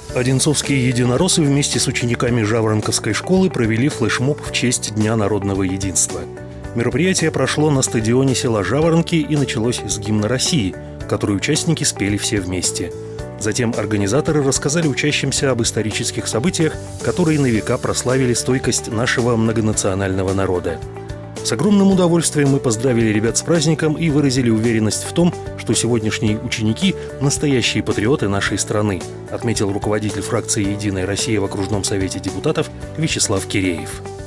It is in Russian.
Одинцовские единороссы вместе с учениками Жаворонковской школы провели флешмоб в честь Дня народного единства. Мероприятие прошло на стадионе села Жаворонки и началось с гимна России, который участники спели все вместе. Затем организаторы рассказали учащимся об исторических событиях, которые на века прославили стойкость нашего многонационального народа. С огромным удовольствием мы поздравили ребят с праздником и выразили уверенность в том, что сегодняшние ученики – настоящие патриоты нашей страны, отметил руководитель фракции «Единая Россия» в окружном совете депутатов Вячеслав Киреев.